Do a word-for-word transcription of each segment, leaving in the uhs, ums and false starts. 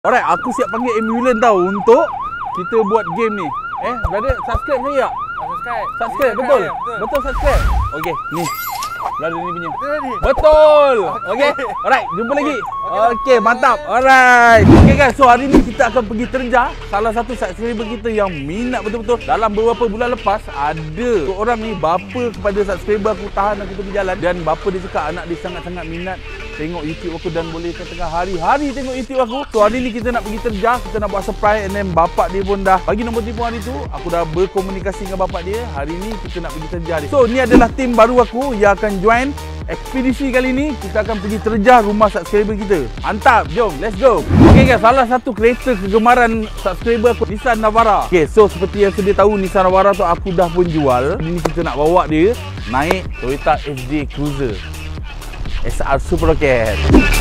Alright, aku siap panggil ambulans tau untuk kita buat game ni. Eh, brother, subscribe saya tak? Subscribe. Subscribe, betul? Ya, betul. Betul subscribe? Okey, ni. Brother ni punya. Betul ni. Betul! Okey. Alright, jumpa lagi. Okey, mantap. Alright. Okey guys, so hari ni kita akan pergi terjah salah satu subscriber kita yang minat betul-betul. Dalam beberapa bulan lepas, ada seorang ni bapa kepada subscriber aku tahan aku pergi jalan. Dan bapa dia cakap anak dia sangat-sangat minat tengok YouTube aku dan boleh katakan hari-hari tengok YouTube aku. So hari ni kita nak pergi terjah, kita nak buat surprise, and then bapak dia pun dah bagi nombor telefon hari tu. Aku dah berkomunikasi dengan bapak dia. Hari ni kita nak pergi terjah dia. So ni adalah tim baru aku yang akan join ekspedisi kali ni. Kita akan pergi terjah rumah subscriber kita. Mantap, jom, let's go. Okay guys, salah satu kereta kegemaran subscriber aku, Nissan Navara. Okay, so seperti yang sedia tahu, Nissan Navara tu aku dah pun jual. Hari ni kita nak bawa dia naik Toyota F J Cruiser S R Super Rocket.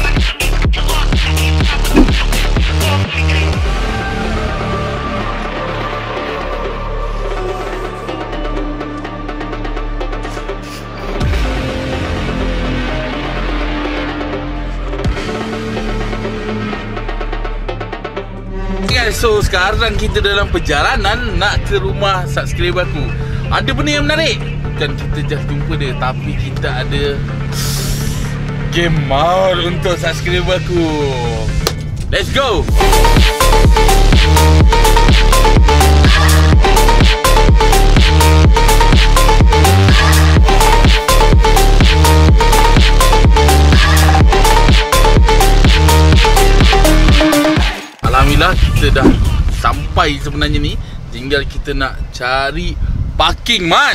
Guys, so sekarang kita dalam perjalanan nak ke rumah subscriber aku. Ada benda yang menarik. Bukan kita just jumpa dia, tapi kita ada game mode untuk subscriber aku. Let's go. Alhamdulillah kita dah sampai sebenarnya ni. Tinggal kita nak cari parking, man.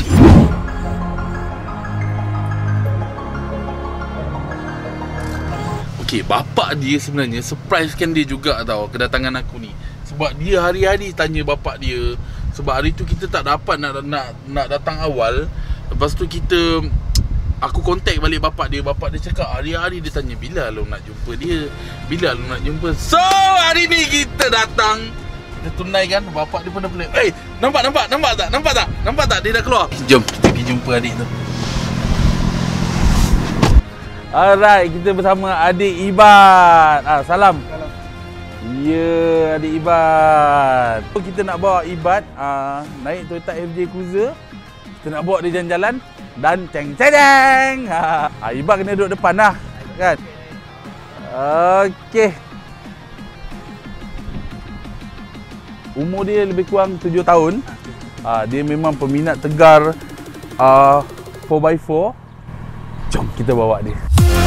Okay, bapak dia sebenarnya surprisekan dia juga tau kedatangan aku ni. Sebab dia hari-hari tanya bapak dia. Sebab hari tu kita tak dapat nak nak nak datang awal. Lepas tu kita aku contact balik bapak dia. Bapak dia cakap hari-hari dia tanya bila lu nak jumpa dia, bila lu nak jumpa. So hari ni kita datang, kita tunaikan. Bapak dia pun dah pelik. Eh, nampak nampak nampak tak? Nampak tak? Nampak tak dia dah keluar? Jom kita pergi jumpa adik tu. Alright, kita bersama adik Ibad. Ah, salam. Salam. Ya, yeah, adik Ibad. So, kita nak bawa Ibad ah, naik Toyota F J Cruiser. Kita nak bawa dia jalan-jalan dan ceng-ceng. Ha, ah, Ibad kena duduk depan lah, kan? Okey. Umur dia lebih kurang tujuh tahun. Ah, dia memang peminat tegar ah, four by four. Jom kita bawa dia.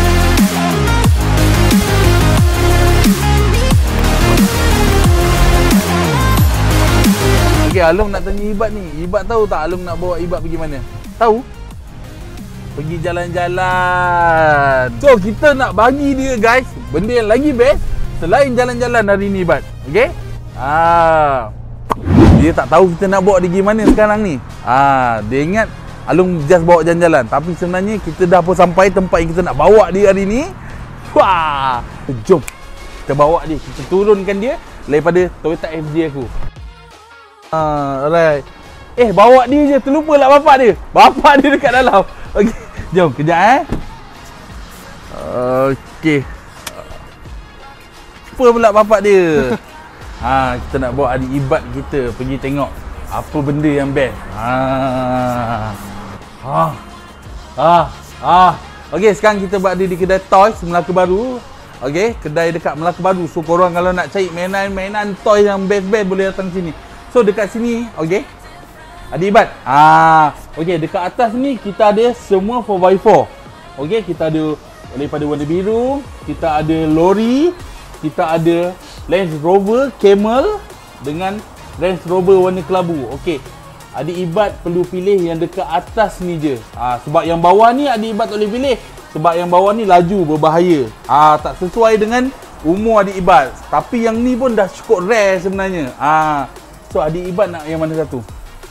Okay, Alung nak tanya Ibad ni. Ibad tahu tak Alung nak bawa Ibad pergi mana? Tahu? Pergi jalan-jalan. So, kita nak bagi dia guys benda yang lagi best selain jalan-jalan hari ni, Ibad. Okay? Ah. Dia tak tahu kita nak bawa dia pergi mana sekarang ni. Ah, dia ingat Alung just bawa jalan-jalan. Tapi sebenarnya kita dah pun sampai tempat yang kita nak bawa dia hari ni. Wah! Jom. Kita bawa dia. Kita turunkan dia daripada Toyota F J aku. Ah, alright. Eh, bawa dia je. Terlupa lah bapak dia. Bapak dia dekat dalam. Okey. Jom, kejap eh. Okey. Apa pula bapak dia? Ha, kita nak bawa adik Ibad kita pergi tengok apa benda yang best. Ha. Ha. Ha. Ha. Okey, sekarang kita berada di kedai Toys Melaka Baru. Okey, kedai dekat Melaka Baru. So korang kalau nak cari mainan-mainan toy yang best-best boleh datang sini. So dekat sini, okey. Adik Ibad. Ah, okey, dekat atas ni kita ada semua four by four. Okey, kita ada daripada warna biru, kita ada lori, kita ada Range Rover Camel dengan Range Rover warna kelabu. Okey. Adik Ibad perlu pilih yang dekat atas ni je. Ah, sebab yang bawah ni adik Ibad tak boleh pilih. Sebab yang bawah ni laju berbahaya. Ah, tak sesuai dengan umur adik Ibad. Tapi yang ni pun dah cukup rare sebenarnya. Ah. So adik Ibad nak yang mana satu?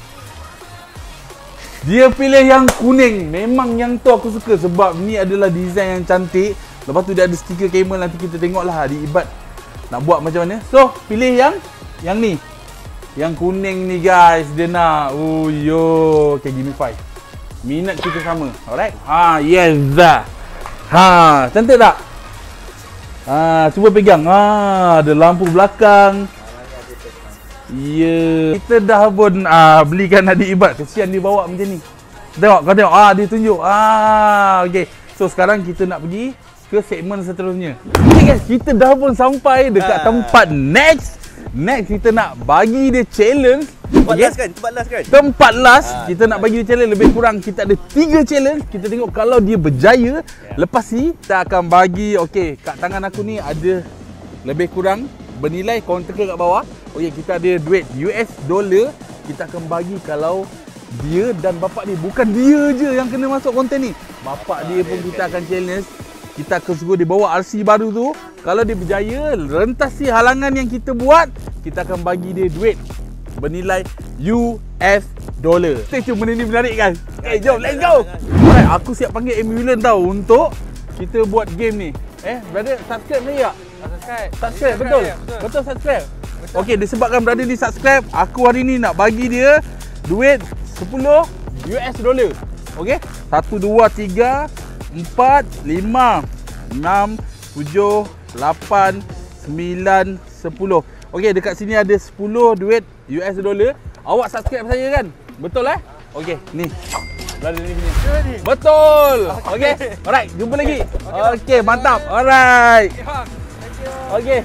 Dia pilih yang kuning. Memang yang tu aku suka sebab ni adalah design yang cantik. Lepas tu dia ada stiker camel, nanti kita tengoklah adik Ibad nak buat macam mana. So pilih yang yang ni. Yang kuning ni guys, dia nak. Oh yo, okay, give me five. Minat kita sama. Alright. Ha, yes dah. Ha, cantik tak? Ah, cuba pegang. Ah, ada lampu belakang. Ya, yeah. Kita dah pun ah, belikan adik Ibad. Kesian dia bawa macam ni. Tengok, kau tengok. Ah, dia tunjuk. Ah, okey. So sekarang kita nak pergi ke segmen seterusnya. Okay guys, kita dah pun sampai dekat ah. tempat next. Next kita nak bagi dia challenge. Tempat okay? last kan? Tempat last kan? Tempat last ah, kita nak bagi dia challenge. Lebih kurang kita ada tiga challenge. Kita tengok kalau dia berjaya, yeah. Lepas ni kita akan bagi, okey, kat tangan aku ni ada lebih kurang bernilai, korang teka kat bawah. Okey, kita ada duit U S dollar. Kita akan bagi kalau dia dan bapak dia. Bukan dia je yang kena masuk konten ni, bapak dia pun kita akan challenge. Kita akan suruh dia bawa R C baru tu. Kalau dia berjaya rentasi halangan yang kita buat, kita akan bagi dia duit bernilai U S dollar. Stay tune, benda ni menarik guys. Okay, jom let's go. Alright, aku siap panggil ambulans tau untuk kita buat game ni. Eh, brother, subscribe ni tak? Subscribe. Subscribe, betul? Ya, betul. Betul subscribe? Okey, disebabkan brother ni subscribe, aku hari ni nak bagi dia duit sepuluh U S dollar. Okey? satu, dua, tiga, empat, lima, enam, tujuh, lapan, sembilan, sepuluh. Okey, dekat sini ada sepuluh duit U S dollar. Awak subscribe saya kan? Betul eh? Okey, ni. Brother ni punya. Betul. Okey. Alright, jumpa lagi. Okey, mantap. Alright. Okey.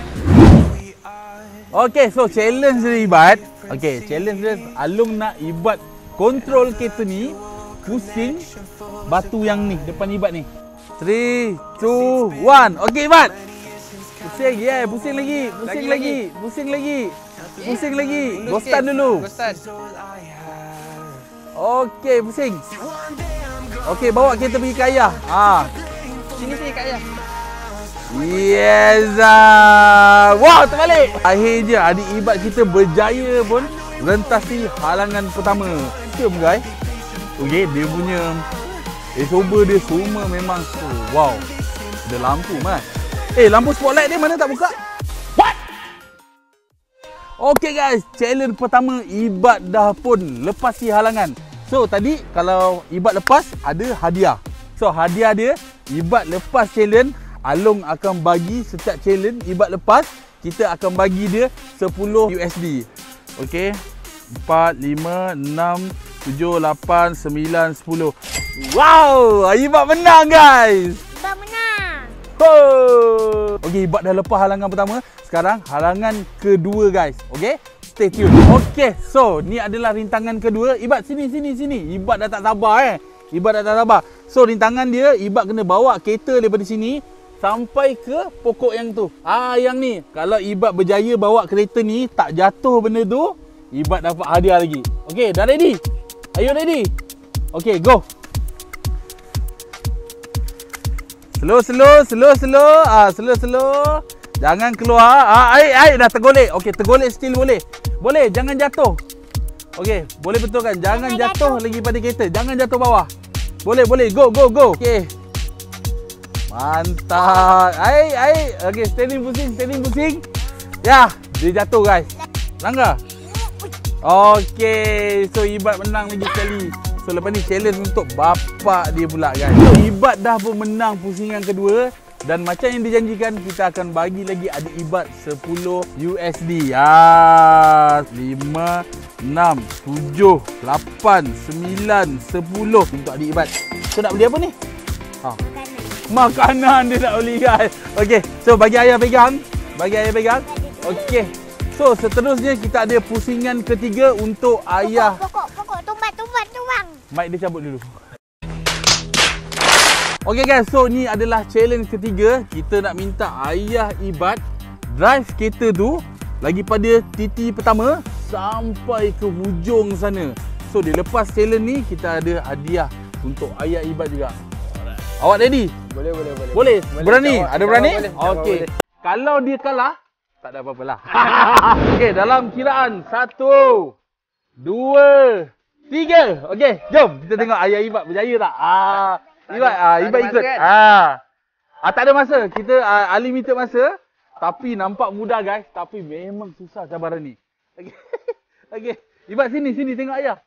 Okey, so challenge dia Ibad. Okey, challenge dia Alung nak Ibad kontrol kereta ni pusing batu yang ni depan Ibad ni. three, two, one. Okey Ibad. Pusing, yeah, pusing lagi, pusing lagi, lagi. pusing lagi. Pusing lagi. Ghostan dulu. Ghostan. Okey, pusing. Okey, bawa kereta pergi ke ayah. Ha. Sini sini kat ayah. Yes. Uh. Wow, terbalik. Akhirnya adik Ibad kita berjaya pun rentasi halangan pertama. Jom guys. Okey, dia punya Esober dia semua memang oh, wow. Ada lampu mas. Eh, lampu spotlight dia mana tak buka? What? Okey guys, challenge pertama Ibad dah pun lepasi halangan. So tadi kalau Ibad lepas ada hadiah. So hadiah dia Ibad lepas challenge, Along akan bagi setiap challenge Ibad lepas, kita akan bagi dia sepuluh U S D. Okey. empat, lima, enam, tujuh, lapan, sembilan, sepuluh. Wow, Ibad menang guys. Ibad menang. Oh. Okey, Ibad dah lepas halangan pertama. Sekarang halangan kedua guys. Okey, stay tune. Okey, so ni adalah rintangan kedua. Ibad sini sini sini. Ibad dah tak sabar eh. Ibad dah tak sabar. So rintangan dia, Ibad kena bawa kereta daripada sini sampai ke pokok yang tu. Ah, yang ni. Kalau Ibad berjaya bawa kereta ni tak jatuh benda tu, Ibad dapat hadiah lagi. Okey, dah ready? Are you ready? Okey, go. Slow, slow, slow, slow. Ah, slow, slow. Jangan keluar. Ah, air, air dah tergolek. Okey, tergolek still boleh. Boleh, jangan jatuh. Okey, boleh betulkan. Jangan, jangan jatuh, jatuh lagi pada kereta. Jangan jatuh bawah. Boleh, boleh. Go, go, go. Okey. Mantap. Air, air. Okey, standing pusing, standing pusing. Ya, dia jatuh guys. Langgar. Okey, so Ibad menang lagi sekali. So lepas ni challenge untuk bapak dia pula guys. So Ibad dah pun menang pusingan kedua. Dan macam yang dijanjikan, kita akan bagi lagi adik Ibad sepuluh U S D. Ah, lima, enam, tujuh, lapan, sembilan, sepuluh untuk adik Ibad. So nak beli apa ni? Ha. Makanan. Makanan dia nak beli guys. Okey, so bagi ayah pegang. Bagi ayah pegang. Okey. So seterusnya kita ada pusingan ketiga untuk pokok, ayah. Pokok, pokok, tumbat, tumbat, tuang. Mic dia cabut dulu. Okey guys, so ni adalah challenge ketiga. Kita nak minta ayah Ibad drive kereta tu lagi pada titi pertama sampai ke hujung sana. So dia lepas challenge ni, kita ada hadiah untuk ayah Ibad juga. Alright. Awak ready? Boleh, boleh, boleh. Boleh? boleh Berani? jawab, Ada berani? Okey. Kalau dia kalah, tak ada apa-apa lah. Okey, dalam kiraan satu, dua, tiga. Okey, jom kita tengok ayah Ibad berjaya tak? Ah, Ibad, ah, Ibad ikut. Kan? Ah. ah, tak ada masa. Kita ah, unlimited masa. Tapi nampak mudah guys. Tapi memang susah cabaran ni. Okey, okey. Ibad sini, sini tengok ayah.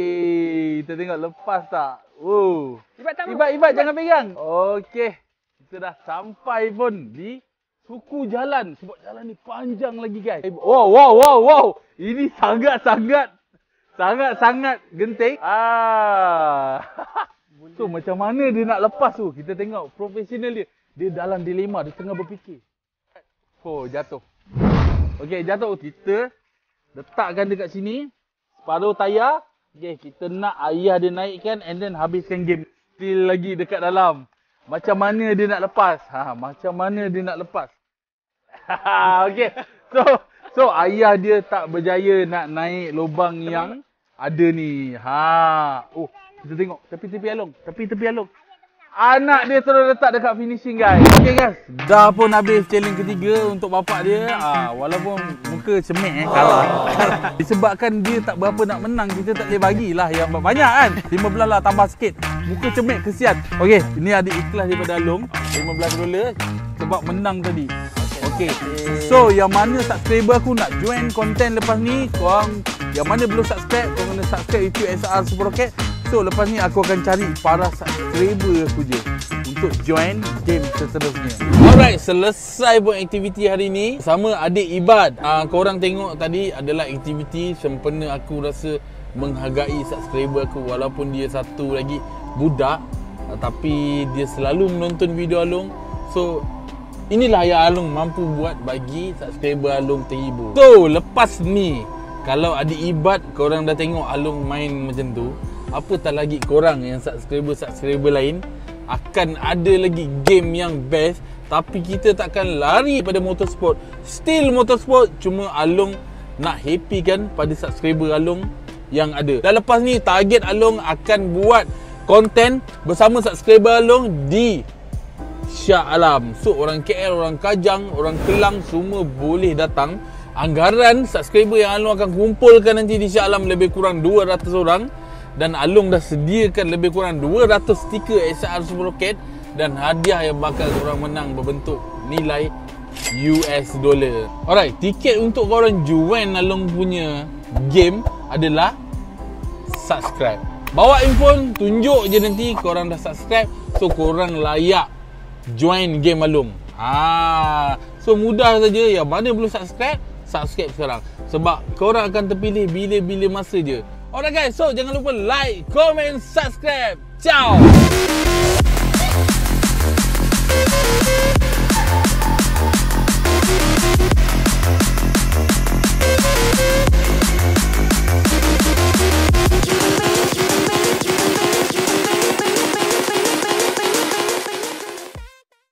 Okey, kita tengok lepas tak? Oh. Ibad tak Ibad, Ibad jangan pegang. Okey. Kita kita dah sampai pun di suku jalan. Sebab jalan ni panjang lagi guys. Wow, wow, wow, wow. Ini sangat-sangat, sangat-sangat genting. Ah. So macam mana dia nak lepas tu? Kita tengok profesional dia. Dia dalam dilema, dia tengah berfikir. Oh, jatuh. Okey, jatuh. Kita letakkan dekat sini. Separuh tayar. Okey, kita nak ayah dia naikkan and then habiskan game. Still lagi dekat dalam. Macam mana dia nak lepas? Ha, macam mana dia nak lepas? Okey. So, so ayah dia tak berjaya nak naik lubang yang ada ni. Ha. Oh, kita tengok tepi-tepi alung. Tepi-tepi alung. Anak dia terus letak dekat finishing guys. Okay guys, dah pun habis challenge ketiga untuk bapak dia. Ah, walaupun muka cemek eh, kalah. Disebabkan dia tak berapa nak menang, kita tak boleh bagilah yang banyak kan. lima belas lah, tambah sikit. Muka cemek, kesian. Okay, ini ada ikhlas daripada Along. lima belas dolar sebab menang tadi. Okay, so yang mana subscriber aku nak join konten lepas ni, korang yang mana belum subscribe, korang kena subscribe YouTube S R Super Rocket. So lepas ni aku akan cari para subscriber aku je untuk join game seterusnya. Alright, selesai buat aktiviti hari ni sama adik Ibad. uh, Korang tengok tadi adalah aktiviti sempena aku rasa menghargai subscriber aku. Walaupun dia satu lagi budak, uh, tapi dia selalu menonton video Along. So inilah yang Along mampu buat bagi subscriber Along terhibur. So lepas ni, kalau adik Ibad korang dah tengok Along main macam tu, apatah lagi korang yang subscriber-subscriber lain akan ada lagi game yang best, tapi kita takkan lari pada motorsport. Still motorsport, cuma Along nak happy kan pada subscriber Along yang ada. Dan lepas ni target Along akan buat konten bersama subscriber Along di Shah Alam. So orang K L, orang Kajang, orang Kelang semua boleh datang. Anggaran subscriber yang Along akan kumpulkan nanti di Shah Alam lebih kurang dua ratus orang. Dan Along dah sediakan lebih kurang dua ratus stiker S R Super Rocket dan hadiah yang bakal korang menang berbentuk nilai U S dollar. Alright, tiket untuk korang join Along punya game adalah subscribe. Bawa info, tunjuk je nanti korang dah subscribe. So korang layak join game Along. Ah, so mudah saja. Yang mana belum subscribe, subscribe sekarang. Sebab korang akan terpilih bila-bila masa je. Alright guys, so jangan lupa like, comment, subscribe. Ciao.